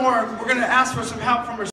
more, we're going to ask for some help from our